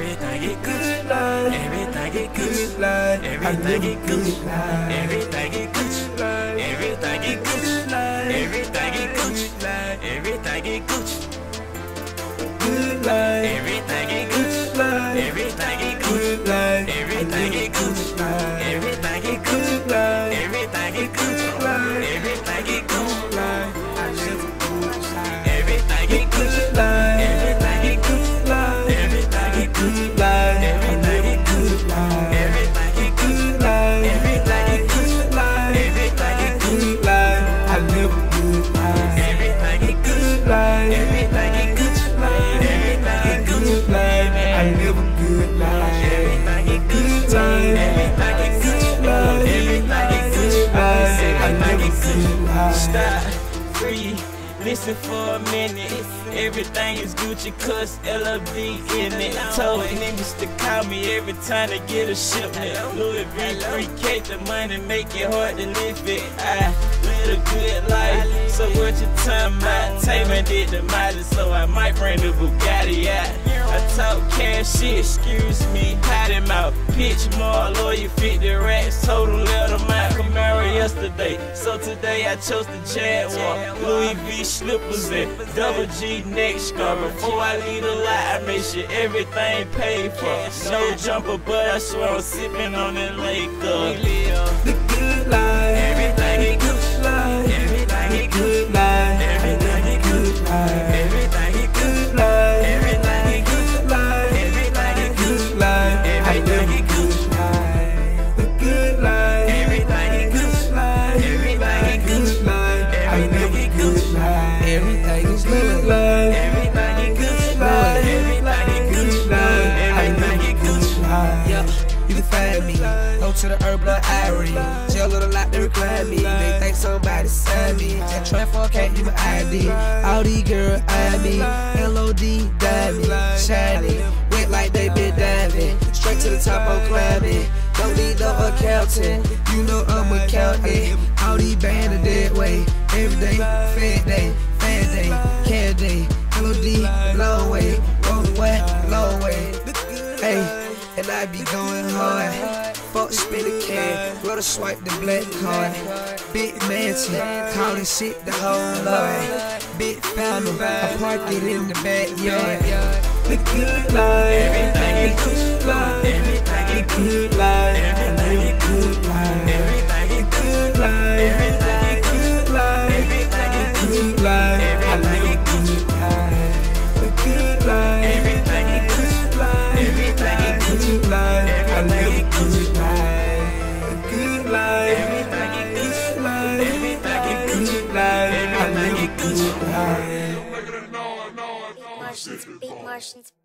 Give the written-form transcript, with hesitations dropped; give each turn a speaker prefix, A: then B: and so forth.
A: everything get good life, everything get good life, everything get good life, everything get good life, everything get good life, everything get good life, everything get good life, everything get good life, everything get good life, everything get good life, everything get good life, everything get good life, everything get good life. I live a good life. Everything get good life, everything get good life, everything get good life, everything get good life, everything get good life, everything get good life, everything get good life. I live a good life. Everything get good life, everything get good life, everything get good life. I live a good life. Everything get good life, everything get good life, everything get good life. I live a good life. Stop, free. Listen for a minute, everything is Gucci cause LOD in it. Told niggas to call me every time they get a shipment. Louis V, 3K, the money make it hard to live it. I live a good life, so what you talking about? Taman did the mileage, so I might bring the Bugatti out. I talk cash shit, excuse me, hide him out. Pitch more, lawyer 50 racks, total let him out. Camaro yesterday, so today I chose the Jaguar. Louis V slippers and double G neck scarf. Before I leave the lot, I make sure everything paid for. No jumper, but I swear I'm sipping on that lake up. The good life, everything is good life, everything is good life, everything is good life, everything is good life, everything is good life, everything is good life. I live a good life. The good life, everything is good life, everything is good life. I live a good life. Everything is good life, everything is good life, everything is good life. I live a good life.
B: Yeah, you can find me. Go to the Herbal Irie. Jail of the lot, they recline me. They think somebody signed me. That transfer can't give me ID. All these girls eye me. LOD, diamond, shiny. Wet like they been diving. Straight to the top, I'm climbing. Don't need no accounting. You know I'm accounting. All these bands are dead weight. Every day, fed day, fan day, care day. LOD, long way. Long way, long way. Hey. And I be going hard. Fuck spin a can, rather swipe the black card. Big mansion, call this shit the whole lot. Big family, I park it in the backyard.
A: The good life, everything is good life, everything is good life, everything is good life, everything is good life, everything is good life, everything is good life. I live a good life. The good life, everything is good life, everything is good life. I live a good life. The good life, everything is good life, everything is good life. I live a good life.
C: Big Martians.